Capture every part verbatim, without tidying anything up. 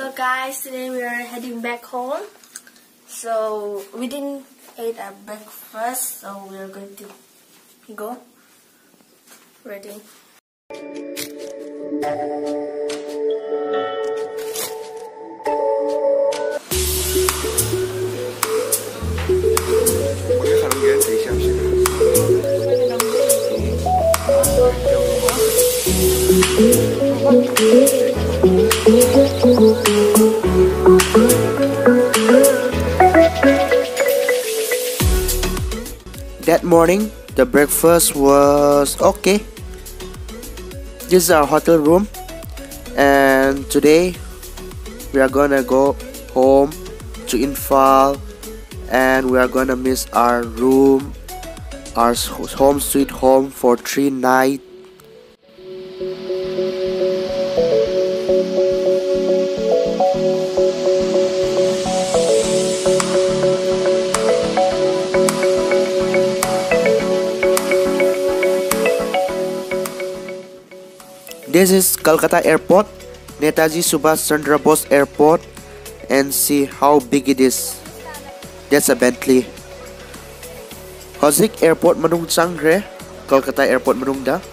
So guys, today we are heading back home. So we didn't eat our breakfast, so we are going to go. Ready? That morning, the breakfast was okay. This is our hotel room, and today we are gonna go home to Imphal, and we are gonna miss our room, our home sweet home for three nights. This is Kolkata Airport, Netaji Subhash Chandra Bose Airport, and see how big it is. That's a Bentley. Hozik Airport manung changre, Kolkata Airport manung da.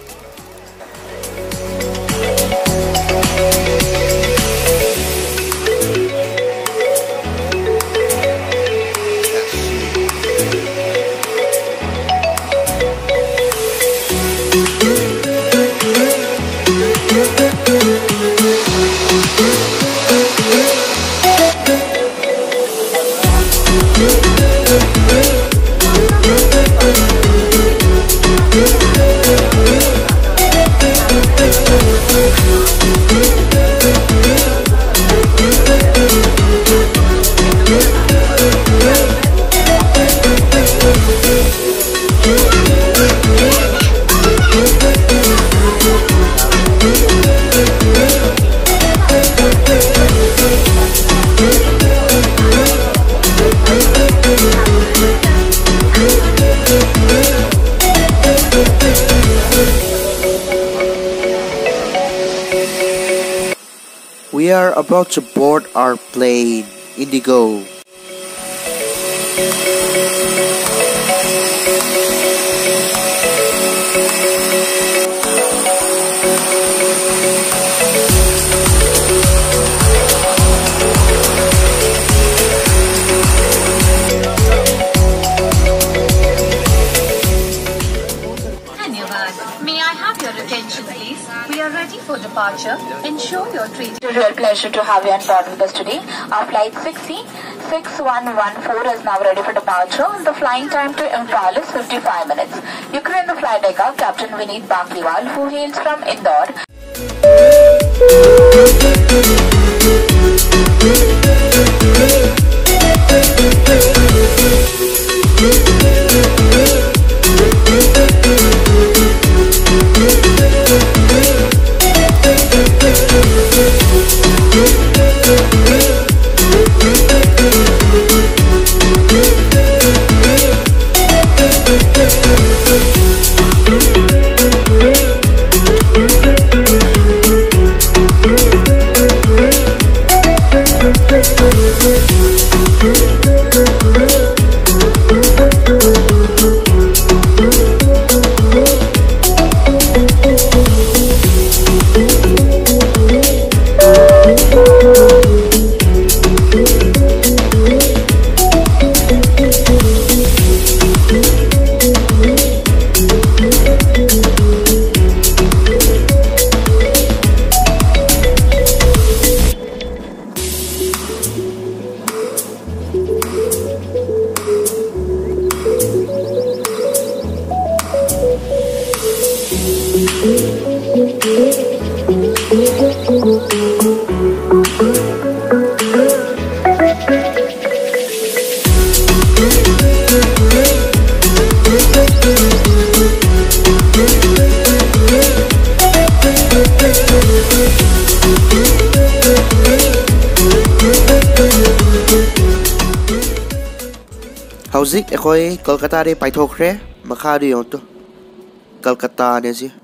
We are about to board our plane, Indigo. May I have your attention, please? We are ready for departure. Ensure your treat. It is a real pleasure to have you on board with us today. Our flight six C six one one four is now ready for departure. The flying time to Imphal is fifty-five minutes. You can the flight deck of Captain Vineet Bakliwal, who hails from Indore. Hauzik ekoi Kolkata de paithokre makha de yonto Kolkata ne si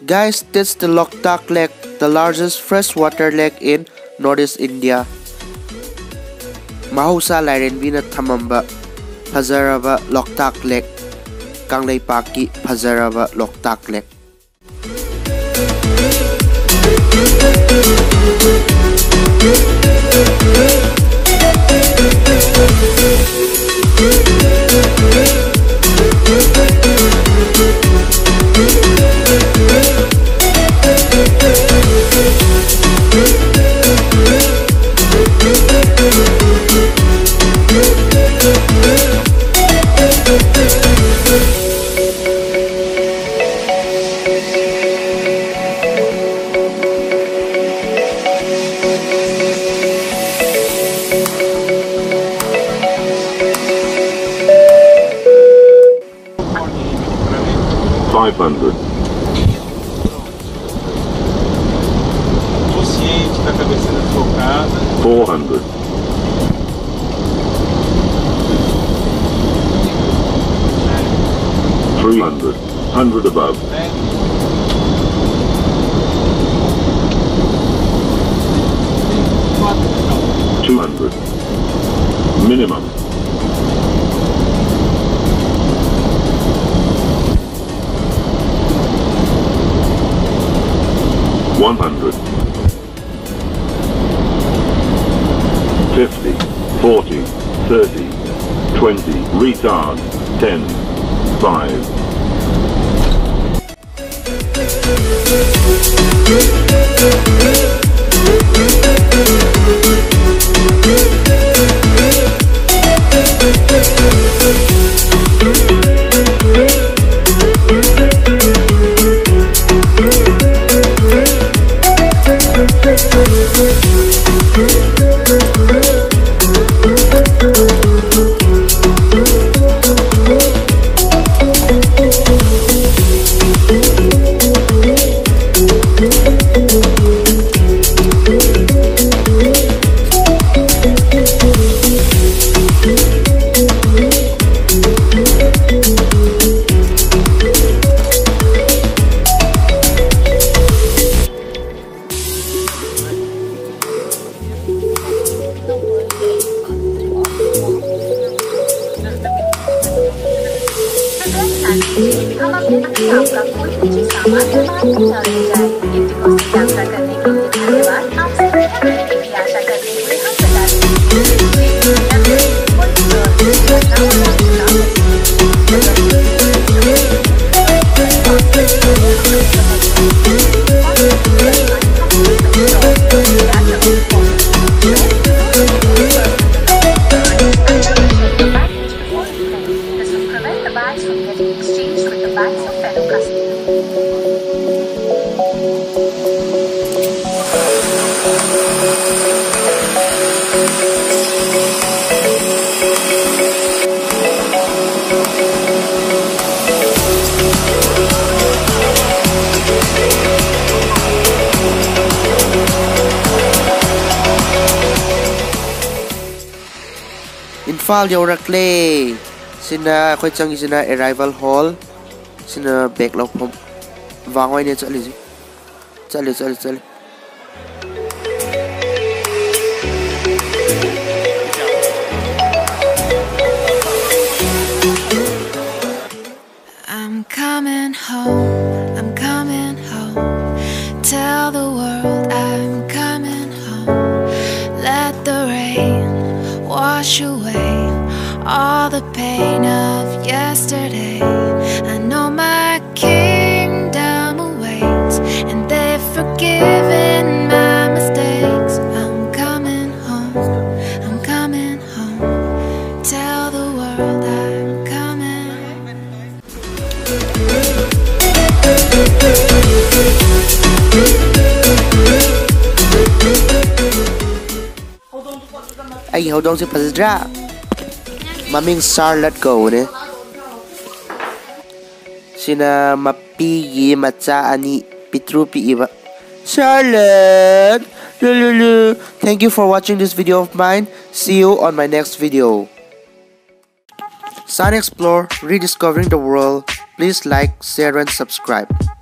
Guys, that's the Loktak Lake, the largest freshwater lake in Northeast India. Mahausa Lairenbina Thamamba Phazaraba Loktak Lake, Kangleipaki Phazaraba Loktak Lake. five hundred. four hundred. three hundred. one hundred above. two hundred. Minimum. one hundred. fifty, forty, thirty, twenty, retard, ten, five. हम अपने आप का कोई निजी सामान इस्तेमाल न ले जाए। इंडिगो से यात्रा करने के लिए धन्यवाद। आपसे बढ़िया मिलने की आशा करते हुए हम बता Infal Yorakle Sina Khochang is in arrival hall Sina backlog pump Wangway ne chali ji Chali chali chali I'm coming home, I'm coming home. Tell the world I'm coming home. Let the rain wash away all the pain of yesterday. I know my kingdom awaits, and they've forgiven my mistakes. I'm coming home, I'm coming home. Tell the world I'm coming. Ay hodong si Pazra Maming Charlotte go ne Sina mapigi matsa ani pitrupi iba Charlotte Lulu. Thank you for watching this video of mine. See you on my next video. Sun Explore, rediscovering the world. Please like, share and subscribe.